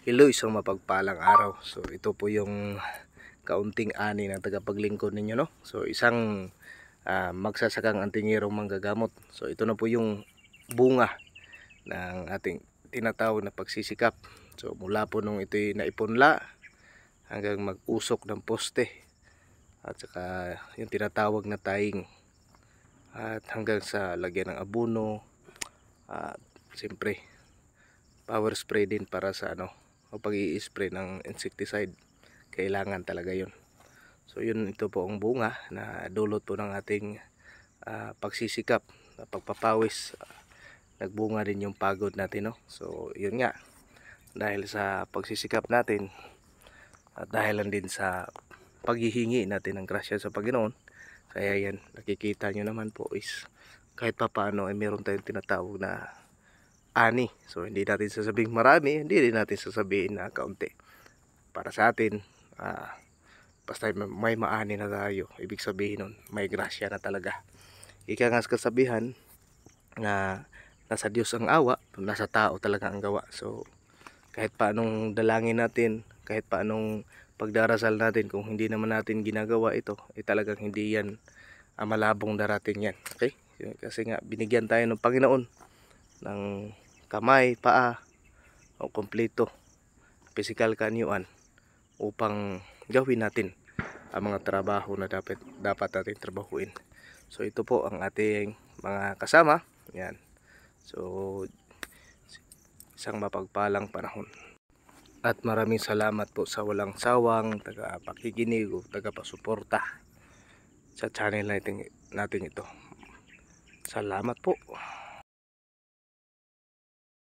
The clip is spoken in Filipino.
Hello, isang mapagpalang araw. So ito po yung kaunting ani ng tagapaglingkod ninyo, no? So isang magsasakang antingirong manggagamot. So ito na po yung bunga ng ating tinatawag na pagsisikap. So mula po nung ito'y naipunla hanggang mag-usok ng poste at saka yung tinatawag na taing at hanggang sa lagyan ng abono at siyempre power spray din para sa o pag-i-spray ng insecticide, kailangan talaga yun. So yun, ito po ang bunga na dulot po ng ating pagsisikap, pagpapawis. Nagbunga din yung pagod natin, no? So yun nga, dahil sa pagsisikap natin at dahilan din sa paghihingi natin ng grasya sa Panginoon, kaya yan, nakikita nyo naman po is kahit pa paano ay meron tayong tinatawag na ani. So hindi natin sasabihin marami, hindi din natin sasabihin na kaunti. Para sa atin, basta may maani na tayo, ibig sabihin nun may grasya na talaga. Ika nga sa kasabihan na nasa Diyos ang awa, nasa tao talaga ang gawa. So kahit paanong dalangin natin, kahit paanong pagdarasal natin, kung hindi naman natin ginagawa ito, talagang hindi yan malabong darating yan. Okay? Kasi nga binigyan tayo ng Panginoon ng kamay, paa o kompleto physical kanyuan upang gawin natin ang mga trabaho na dapat natin trabahuin. So ito po ang ating mga kasama. Yan. So isang mapagpalang panahon. At maraming salamat po sa walang sawang taga-pakikinig o taga-pasuporta sa channel natin ito. Salamat po.